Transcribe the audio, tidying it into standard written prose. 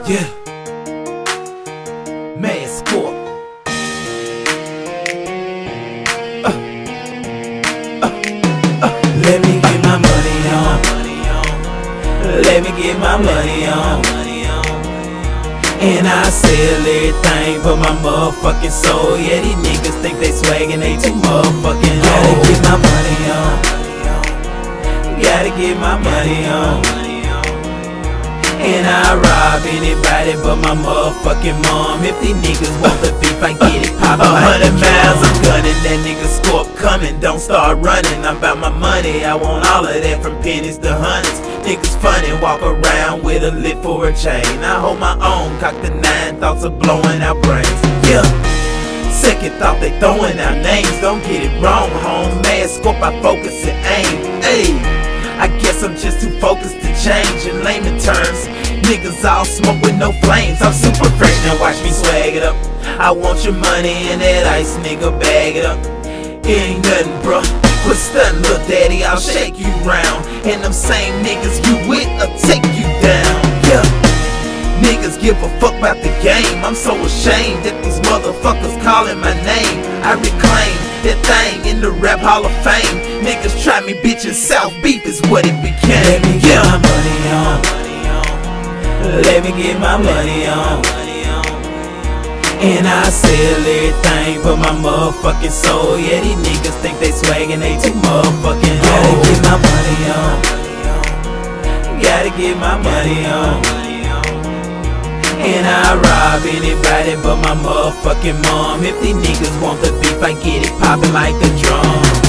Yeah. Mass Corp. Let me get my money on. Let me get my money on. And I sell everything but my motherfucking soul. Yeah, these niggas think they swaggin', they too motherfucking old. Gotta get my money on. Gotta get my money on. And I rob anybody but my motherfucking mom. If these niggas want the beef, I get it poppin'. 100 miles, I'm gunning. That nigga Scorp coming. Don't start running. I'm about my money. I want all of that from pennies to hundreds. Niggas funny, walk around with a lip for a chain. I hold my own, cock the 9, thoughts of blowing out brains. Yeah. Second thought, they throwing out names. Don't get it wrong, home. Mass Corp, I focus and aim. Ayy. I guess I'm just too focused to change. In layman terms, niggas all smoke with no flames. I'm super fresh, now watch me swag it up. I want your money and that ice, nigga, bag it up. It ain't nothing, bruh. Quit stuntin', little daddy, I'll shake you round. And them same niggas you with, I'll take you down. Yeah. Niggas give a fuck about the game. I'm so ashamed that these motherfuckers calling my name. I reclaim that thing in the rap hall of fame. Niggas try me, bitch, and South Beef is what it became. Let me get my money on. Let me get my money on. And I sell everything but my motherfucking soul. Yeah, these niggas think they swaggin', they too motherfucking old. Gotta get my money on. Gotta get my money on. And I rob anybody but my motherfucking mom. If these niggas want the beef, I get it poppin' like a drum.